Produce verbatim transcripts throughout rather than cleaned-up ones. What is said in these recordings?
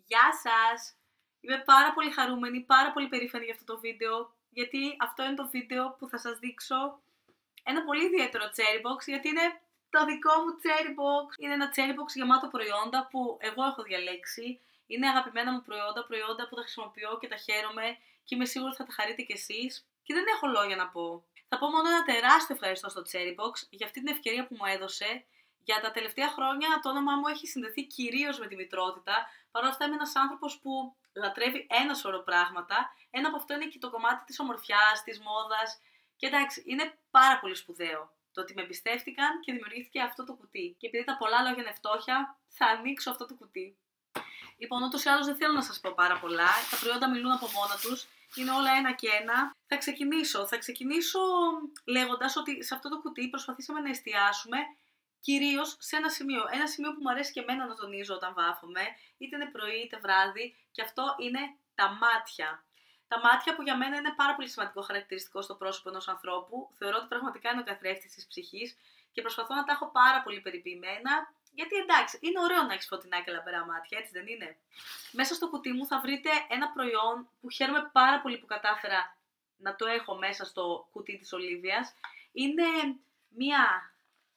Γεια σας! Είμαι πάρα πολύ χαρούμενη, πάρα πολύ περήφανη για αυτό το βίντεο, γιατί αυτό είναι το βίντεο που θα σας δείξω ένα πολύ ιδιαίτερο cherry box, γιατί είναι το δικό μου cherry box. Είναι ένα cherry box γεμάτο προϊόντα που εγώ έχω διαλέξει. Είναι αγαπημένα μου προϊόντα, προϊόντα που τα χρησιμοποιώ και τα χαίρομαι και είμαι σίγουρη ότι θα τα χαρείτε κι εσείς. Και δεν έχω λόγια να πω. Θα πω μόνο ένα τεράστιο ευχαριστώ στο cherry box για αυτή την ευκαιρία που μου έδωσε. Για τα τελευταία χρόνια το όνομά μου έχει συνδεθεί κυρίως με τη μητρότητα. Παρ' όλα αυτά είμαι ένας άνθρωπος που λατρεύει ένα σωρό πράγματα. Ένα από αυτό είναι και το κομμάτι της ομορφιάς, της μόδας. Και εντάξει, είναι πάρα πολύ σπουδαίο το ότι με εμπιστεύτηκαν και δημιουργήθηκε αυτό το κουτί. Και επειδή τα πολλά λόγια είναι φτώχεια, θα ανοίξω αυτό το κουτί. Λοιπόν, ούτως ή άλλως δεν θέλω να σας πω πάρα πολλά. Τα προϊόντα μιλούν από μόνα τους. Είναι όλα ένα και ένα. Θα ξεκινήσω. Θα ξεκινήσω λέγοντας ότι σε αυτό το κουτί προσπαθήσαμε να εστιάσουμε κυρίως σε ένα σημείο. Ένα σημείο που μου αρέσει και εμένα να τονίζω όταν βάφομαι, είτε είναι πρωί είτε βράδυ, και αυτό είναι τα μάτια. Τα μάτια που για μένα είναι πάρα πολύ σημαντικό χαρακτηριστικό στο πρόσωπο ενός ανθρώπου. Θεωρώ ότι πραγματικά είναι ο καθρέφτης της ψυχής και προσπαθώ να τα έχω πάρα πολύ περιποιημένα. Γιατί εντάξει, είναι ωραίο να έχεις φωτεινά και λαμπερά μάτια, έτσι δεν είναι? Μέσα στο κουτί μου θα βρείτε ένα προϊόν που χαίρομαι πάρα πολύ που κατάφερα να το έχω μέσα στο κουτί της Ολίβιας. Είναι μία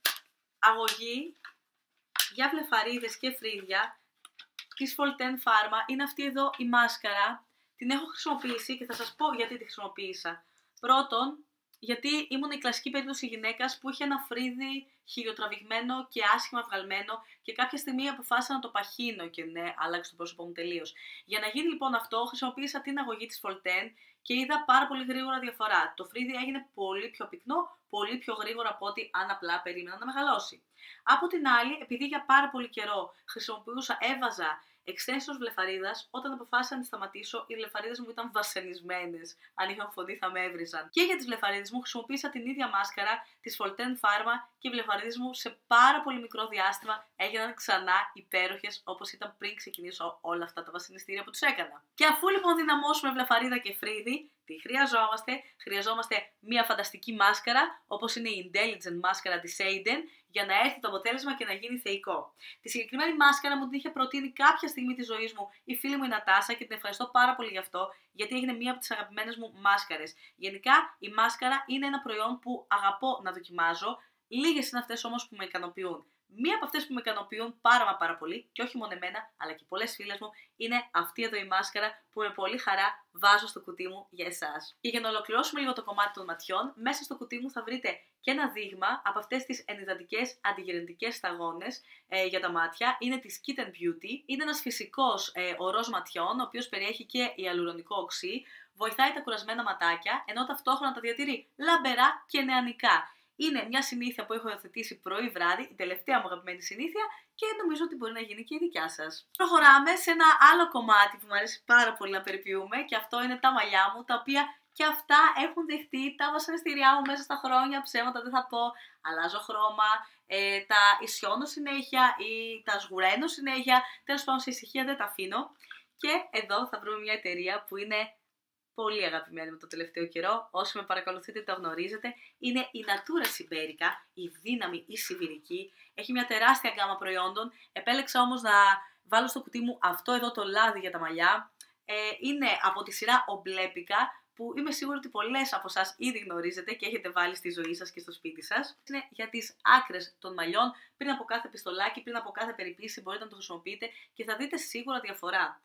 αγωγή για βλεφαρίδες και φρύδια της Folten Pharma. Είναι αυτή εδώ η μάσκαρα. Την έχω χρησιμοποιήσει και θα σας πω γιατί τη χρησιμοποίησα. Πρώτον, γιατί ήμουν η κλασική περίπτωση γυναίκας που είχε ένα φρύδι χιλιοτραβηγμένο και άσχημα βγαλμένο και κάποια στιγμή αποφάσισα να το παχύνω και ναι, άλλαξε το πρόσωπό μου τελείως. Για να γίνει λοιπόν αυτό, χρησιμοποίησα την αγωγή της Folten και είδα πάρα πολύ γρήγορα διαφορά. Το φρύδι έγινε πολύ πιο πυκνό, πολύ πιο γρήγορα από ότι αν απλά περίμενα να μεγαλώσει. Από την άλλη, επειδή για πάρα πολύ καιρό χρησιμοποιούσα, έβαζα εξτένσιους βλεφαρίδας, όταν αποφάσισα να σταματήσω, οι βλεφαρίδες μου ήταν βασανισμένες. Αν είχαν φωνή θα με έβριζαν. Και για τις βλεφαρίδες μου χρησιμοποίησα την ίδια μάσκαρα της Folten Pharma και οι βλεφαρίδες μου σε πάρα πολύ μικρό διάστημα έγιναν ξανά υπέροχες, όπως ήταν πριν ξεκινήσω όλα αυτά τα βασανιστήρια που τους έκανα. Και αφού λοιπόν δυναμώσουμε βλεφαρίδα και φρύδι, τι χρειαζόμαστε? Χρειαζόμαστε μια φανταστική μάσκαρα, όπως είναι η Intelligent μάσκαρα της Aiden, για να έρθει το αποτέλεσμα και να γίνει θεϊκό. Τη συγκεκριμένη μάσκαρα μου την είχε προτείνει κάποια στιγμή της ζωής μου η φίλη μου η Νατάσα και την ευχαριστώ πάρα πολύ γι' αυτό, γιατί έγινε μία από τις αγαπημένες μου μάσκαρες. Γενικά η μάσκαρα είναι ένα προϊόν που αγαπώ να δοκιμάζω, λίγες είναι αυτές όμως που με ικανοποιούν. Μία από αυτές που με ικανοποιούν πάρα μα πάρα πολύ, και όχι μόνο εμένα, αλλά και πολλές φίλες μου, είναι αυτή εδώ η μάσκαρα που με πολύ χαρά βάζω στο κουτί μου για εσάς. Και για να ολοκληρώσουμε λίγο το κομμάτι των ματιών, μέσα στο κουτί μου θα βρείτε και ένα δείγμα από αυτές τις ενυδατικές αντιγυρεντικές σταγόνες ε, για τα μάτια. Είναι της Kit and Beauty. Είναι ένας φυσικός ε, ορός ματιών, ο οποίος περιέχει και ιαλουρονικό οξύ, βοηθάει τα κουρασμένα ματάκια, ενώ ταυτόχρονα τα διατηρεί λαμπερά και νεανικά. Είναι μια συνήθεια που έχω υιοθετήσει πρωί-βράδυ, η τελευταία μου αγαπημένη συνήθεια, και νομίζω ότι μπορεί να γίνει και η δικιά σας. Προχωράμε σε ένα άλλο κομμάτι που μου αρέσει πάρα πολύ να περιποιούμε, και αυτό είναι τα μαλλιά μου, τα οποία και αυτά έχουν δεχτεί τα βασανιστήριά μου μέσα στα χρόνια. Ψέματα δεν θα πω, αλλάζω χρώμα, ε, τα ισιώνω συνέχεια ή τα σγουραίνω συνέχεια. Τέλος πάντων, σε ησυχία δεν τα αφήνω. Και εδώ θα βρούμε μια εταιρεία που είναι πολύ αγαπημένη με το τελευταίο καιρό. Όσοι με παρακολουθείτε το γνωρίζετε. Είναι η Natura Siberica, η δύναμη η σιβηρική. Έχει μια τεράστια γκάμα προϊόντων. Επέλεξα όμως να βάλω στο κουτί μου αυτό εδώ το λάδι για τα μαλλιά. Ε, είναι από τη σειρά Ομπλέπικα, που είμαι σίγουρη ότι πολλές από εσάς ήδη γνωρίζετε και έχετε βάλει στη ζωή σας και στο σπίτι σας. Είναι για τις άκρες των μαλλιών. Πριν από κάθε πιστολάκι, πριν από κάθε περιποίηση μπορείτε να το χρησιμοποιείτε και θα δείτε σίγουρα διαφορά.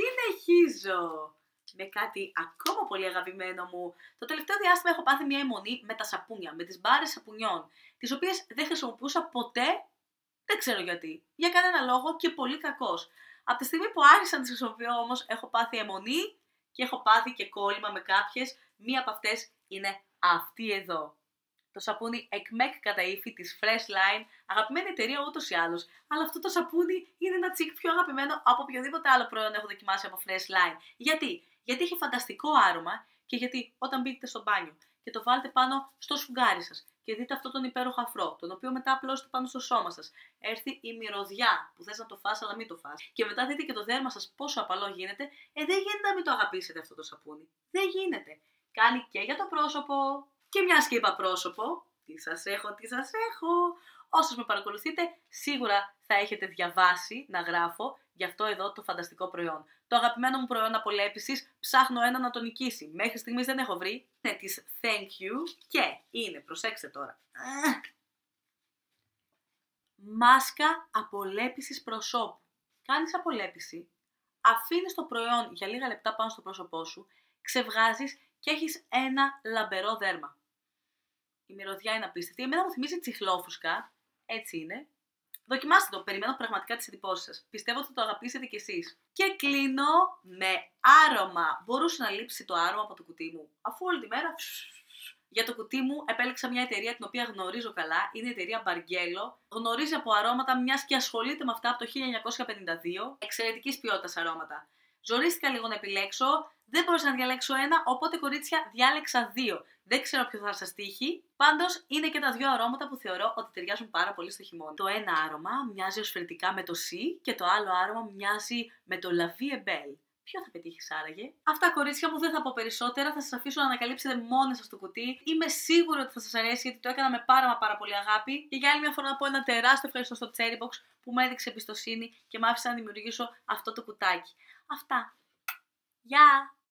Συνεχίζω με κάτι ακόμα πολύ αγαπημένο μου. Το τελευταίο διάστημα έχω πάθει μια αιμονή με τα σαπούνια, με τις μπάρες σαπουνιών, τις οποίες δεν χρησιμοποιούσα ποτέ, δεν ξέρω γιατί, για κανένα λόγο και πολύ κακός. Από τη στιγμή που άρχισα να τις χρησιμοποιώ όμως, έχω πάθει αιμονή και έχω πάθει και κόλλημα με κάποιες. Μία από αυτές είναι αυτή εδώ. Το σαπούνι Εκμεκ κατά ύφη της Fresh Line, αγαπημένη εταιρεία ούτως ή άλλως, αλλά αυτό το σαπούνι είναι ένα τσικ πιο αγαπημένο από οποιοδήποτε άλλο προϊόν έχω δοκιμάσει από Fresh Line. Γιατί? Γιατί έχει φανταστικό άρωμα και γιατί όταν μπείτε στο μπάνιο και το βάλετε πάνω στο σφουγγάρι σας και δείτε αυτό τον υπέροχο αφρό, τον οποίο μετά απλώσετε πάνω στο σώμα σας, έρθει η μυρωδιά που θες να το φας αλλά μην το φας, και μετά δείτε και το δέρμα σας πόσο απαλό γίνεται, ε, δεν γίνεται να μην το αγαπήσετε αυτό το σαπούνι. Δεν γίνεται. Κάνει και για το πρόσωπο, και μιας και είπα πρόσωπο, τι σας έχω, τι σας έχω. Όσους με παρακολουθείτε, σίγουρα θα έχετε διαβάσει να γράφω γι' αυτό εδώ το φανταστικό προϊόν. Το αγαπημένο μου προϊόν απολέπισης, ψάχνω ένα να το νικήσει. Μέχρι στιγμής δεν έχω βρει. Ναι, της Thank You και είναι, προσέξτε τώρα, μάσκα απολέπισης προσώπου. Κάνεις απολέπιση, αφήνεις το προϊόν για λίγα λεπτά πάνω στο πρόσωπό σου, ξεβγάζεις και έχεις ένα λαμπερό δέρμα. Η μυρωδιά είναι απίστευτη. Εμένα μου θυμίζει τσιχλόφουσκα. Έτσι είναι. Δοκιμάστε το. Περιμένω πραγματικά τις εντυπώσεις σας. Πιστεύω ότι θα το αγαπήσετε κι εσείς. Και κλείνω με άρωμα. Μπορούσε να λείψει το άρωμα από το κουτί μου. Αφού όλη τη μέρα... Για το κουτί μου επέλεξα μια εταιρεία την οποία γνωρίζω καλά. Είναι η εταιρεία Bargello. Γνωρίζει από αρώματα, μιας και ασχολείται με αυτά από το χίλια εννιακόσια πενήντα δύο. Εξαιρετικής ποιότητας αρώματα. Ζορίστηκα λίγο να επιλέξω. Δεν μπορούσα να διαλέξω ένα, οπότε κορίτσια διάλεξα δύο. Δεν ξέρω ποιο θα σας τύχει. Πάντως είναι και τα δύο αρώματα που θεωρώ ότι ταιριάζουν πάρα πολύ στο χειμώνα. Το ένα άρωμα μοιάζει οσφαιρετικά με το C και το άλλο άρωμα μοιάζει με το La Vie est Belle. Ποιο θα πετύχεις άραγε? Αυτά, κορίτσια μου, δεν θα πω περισσότερα. Θα σας αφήσω να ανακαλύψετε μόνες σας το κουτί. Είμαι σίγουρη ότι θα σας αρέσει γιατί το έκανα με πάρα μα πάρα πολύ αγάπη. Και για άλλη μια φορά να πω ένα τεράστιο ευχαριστώ στο Cherrybox που μου έδειξε εμπιστοσύνη και μ' άφησε να δημιουργήσω αυτό το κουτάκι. Αυτά. Γεια!